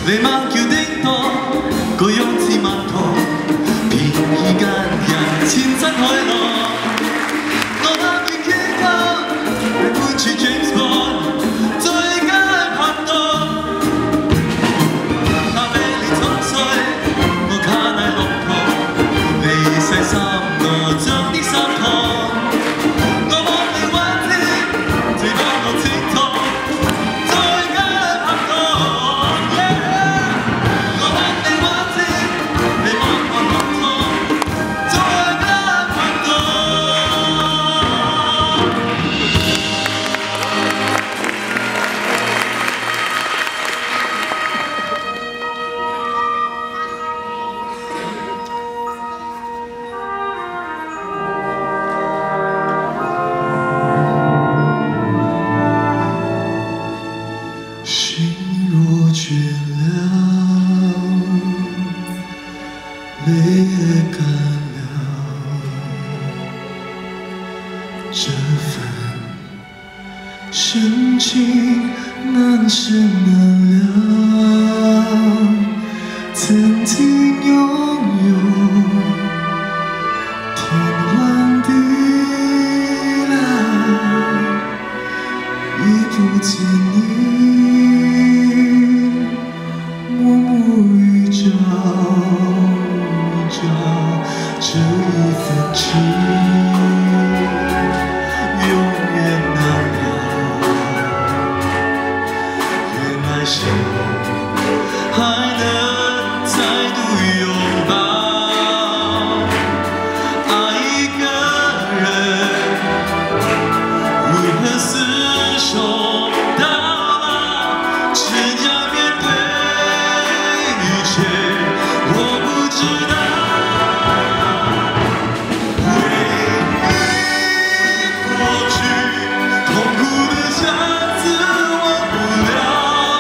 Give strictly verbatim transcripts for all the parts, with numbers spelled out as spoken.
你望橋頂多個樣子漫途，便已間人千真海浪。我望見街角，你伴住 James Bond， 最佳拍檔。咖啡你沖水，我卡奶落鋪，你細心我將啲衫燙。 深情难舍难了，曾经拥有天荒地老，已不见你，默默与朝朝，这一份情永远难了。 谁还能再度拥抱？爱一个人，如何厮守到老？怎样面对一切，我不知道。回忆过去，痛苦的相思忘不了。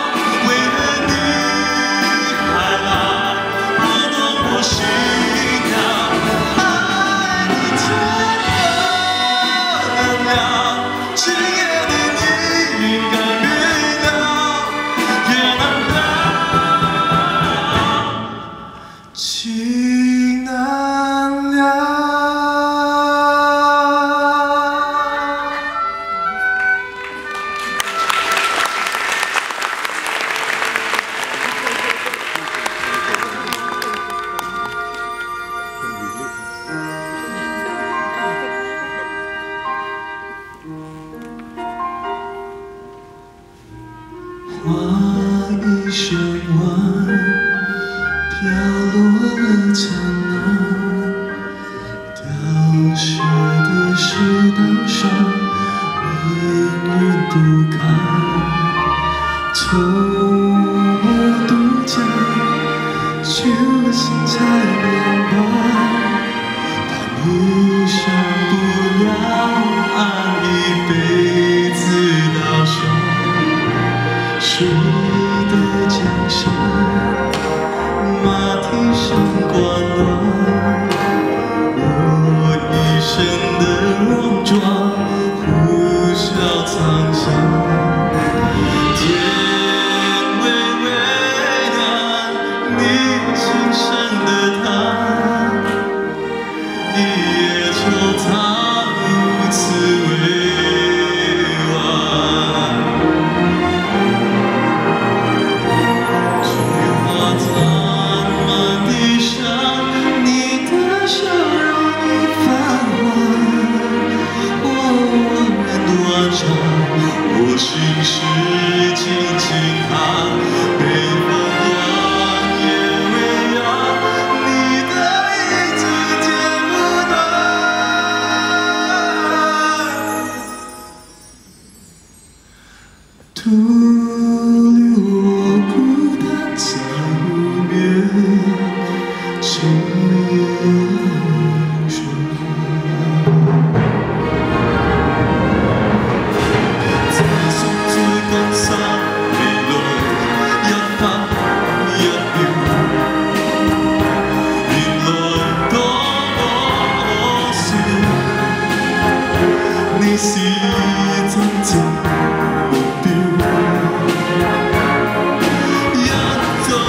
花一生完，飘落了长廊，凋谢的石道上，命运不堪，从我独家，就心才两半，但一生不要按一辈子到手。 谁的江山，马蹄声滚乱，我一生的戎装，呼啸沧桑。天微微蓝，你轻声的叹，一夜惆怅如此委婉。 我心事静静看，北风光也微扬，你的影子剪不断，徒留我孤单在无边情深。 是真正目標，一種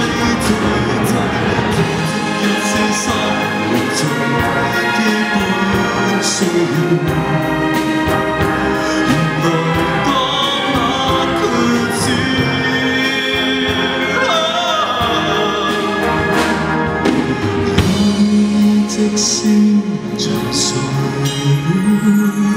色先像水。